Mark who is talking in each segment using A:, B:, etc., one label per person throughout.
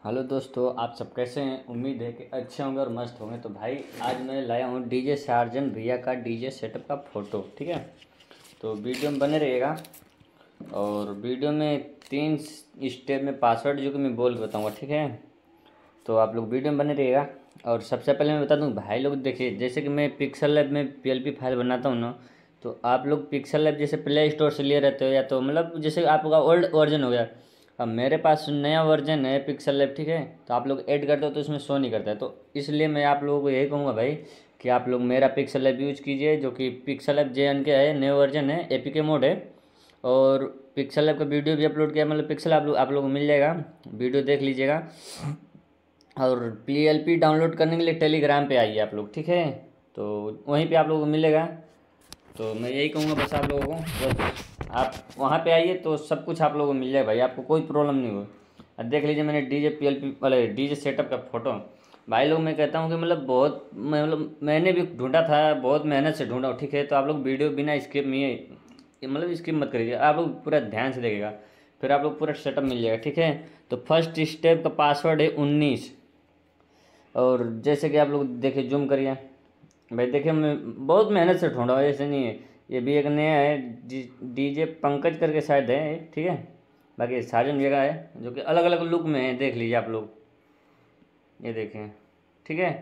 A: Hello दोस्तों, आप सब कैसे हैं। उम्मीद है कि अच्छे होंगे और मस्त होंगे। तो भाई आज मैं लाया हूँ डीजे सार्जन भैया का डीजे सेटअप का फ़ोटो। ठीक है, तो वीडियो में बने रहिएगा। और वीडियो में 3 स्टेप में पासवर्ड जो कि मैं बोल के बताऊँगा। ठीक है, तो आप लोग वीडियो में बने रहिएगा। और सबसे पहले मैं बता दूं भाई लोग, देखिए जैसे कि मैं पिक्सल लैब में पीएलपी फाइल बनाता हूँ ना, तो आप लोग पिक्सल लैब जैसे प्ले स्टोर से लिए रहते हो, या तो मतलब जैसे आपका ओल्ड वर्जन हो गया। अब मेरे पास नया वर्जन है पिक्सल लैब। ठीक है, तो आप लोग ऐड करते हो तो इसमें शो नहीं करता है। तो इसलिए मैं आप लोगों को यही कहूँगा भाई कि आप लोग मेरा पिक्सल लैब यूज कीजिए, जो कि पिक्सल लैब JN के है, नया वर्जन है, APK मोड है। और पिक्सल लैब का वीडियो भी अपलोड किया, मतलब पिक्सल आप लोगों को मिल जाएगा, वीडियो देख लीजिएगा। और PLP डाउनलोड करने के लिए टेलीग्राम पे आइए आप लोग। ठीक है, तो वहीं पे आप लोगों को मिलेगा। तो मैं यही कहूँगा बस आप लोगों को, बस आप वहाँ पे आइए तो सब कुछ आप लोगों को मिल जाए भाई, आपको कोई प्रॉब्लम नहीं हो। और देख लीजिए मैंने डीजे PLP वाले डीजे सेटअप का फ़ोटो। भाई लोग मैं कहता हूँ कि मतलब बहुत मैंने भी ढूंढा था, बहुत मेहनत से ढूंढा। ठीक है, तो आप लोग वीडियो बिना स्किप में, मतलब स्किप मत करिए, आप लोग पूरा ध्यान से देखिएगा, फिर आप लोग पूरा सेटअप मिल जाएगा। ठीक है, तो फर्स्ट स्टेप का पासवर्ड है 19। और जैसे कि आप लोग देखिए, जूम करिए भाई, देखिए मैं बहुत मेहनत से ढूंढा हूँ, ऐसे नहीं है। ये भी एक नया है, डीजे पंकज करके शायद है एक। ठीक है, बाकी साजन जगह है जो कि अलग अलग लुक में है, देख लीजिए आप लोग, ये देखें। ठीक है,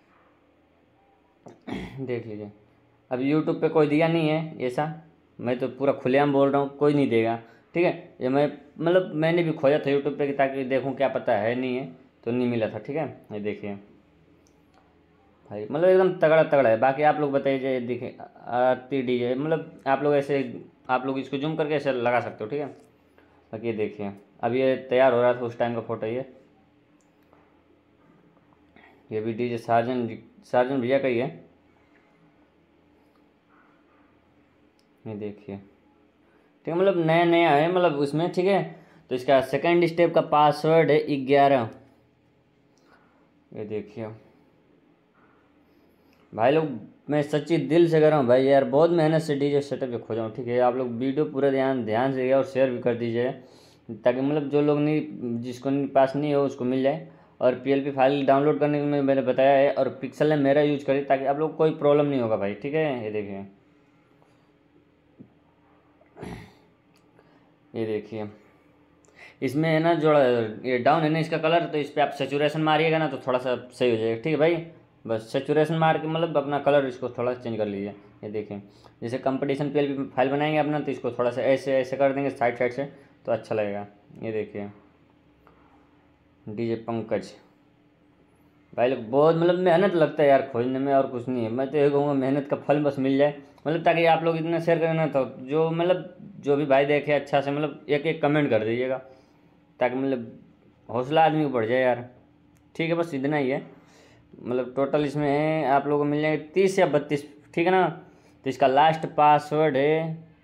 A: देख लीजिए। अब यूट्यूब पे कोई दिया नहीं है ऐसा, मैं तो पूरा खुलेआम बोल रहा हूँ, कोई नहीं देगा। ठीक है, ये मैं मतलब मैंने भी खोजा था यूट्यूब पे ताकि देखूँ क्या पता है नहीं है, तो नहीं मिला था। ठीक है, ये देखिए भाई, मतलब एकदम तगड़ा तगड़ा है। बाकी आप लोग बताइए, देखिए आरती डीजे, मतलब आप लोग ऐसे, आप लोग इसको जूम करके ऐसे लगा सकते हो। ठीक है, बाकी ये देखिए अब ये तैयार हो रहा था उस टाइम का फ़ोटो। ये भी डीजे सार्जन सार्जन भैया का ही है, ये देखिए। ठीक है, मतलब नया नया है मतलब उसमें। ठीक है, तो इसका सेकंड स्टेप का पासवर्ड है 11, ये देखिए भाई लोग। मैं सच्ची दिल से कर रहा हूँ भाई, यार बहुत मेहनत से डीजे सेटअप पे खोजा हूँ। ठीक है, आप लोग वीडियो पूरा ध्यान ध्यान से देखिए और शेयर भी कर दीजिए, ताकि मतलब जो लोग नहीं, जिसको पास नहीं हो उसको मिल जाए। और PLP फाइल डाउनलोड करने में मैंने बताया है, और पिक्सल है मेरा यूज करिए ताकि आप लोग को कोई प्रॉब्लम नहीं होगा भाई। ठीक है, ये देखिए, ये देखिए इसमें है ना, जो ये डाउन है ना इसका कलर, तो इस पर आप सेचुरेशन मारिएगा ना तो थोड़ा सा सही हो जाएगा। ठीक है भाई, बस सेचुरेशन मार के मतलब अपना कलर इसको थोड़ा चेंज कर लीजिए। ये देखें, जैसे कंपटीशन PLP फाइल बनाएंगे अपना, तो इसको थोड़ा सा ऐसे ऐसे कर देंगे साइड साइड से, तो अच्छा लगेगा। ये देखिए डीजे पंकज भाई लोग, बहुत मतलब मेहनत लगता है यार खोजने में, और कुछ नहीं है। मैं तो ये कहूँगा मेहनत का फल बस मिल जाए, मतलब ताकि आप लोग इतना शेयर करें ना, तो जो मतलब जो भी भाई देखे अच्छा से, मतलब एक एक कमेंट कर दीजिएगा, ताकि मतलब हौसला आदमी को बढ़ जाए यार। ठीक है, बस इतना ही है। मतलब टोटल इसमें है आप लोगों को मिल जाएंगे 30 या 32। ठीक है ना, तो इसका लास्ट पासवर्ड है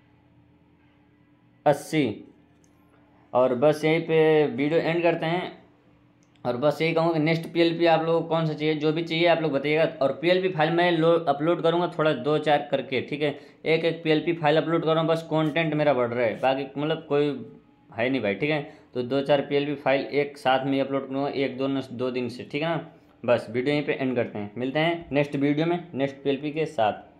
A: 80। और बस यहीं पे वीडियो एंड करते हैं। और बस यही कहूँगा कि नेक्स्ट PLP आप लोगों को कौन सा चाहिए, जो भी चाहिए आप लोग बताइएगा। और PLP फाइल मैं अपलोड करूँगा थोड़ा 2-4 करके। ठीक है, एक एक PLP फाइल अपलोड कर रहा हूँ, बस कंटेंट मेरा बढ़ रहा है, बाकी मतलब कोई है नहीं भाई। ठीक है, तो 2-4 PLP फाइल एक साथ में अपलोड करूँगा, एक दो 2 दिन से। ठीक है ना, बस वीडियो यहीं पे एंड करते हैं, मिलते हैं नेक्स्ट वीडियो में नेक्स्ट PLP के साथ।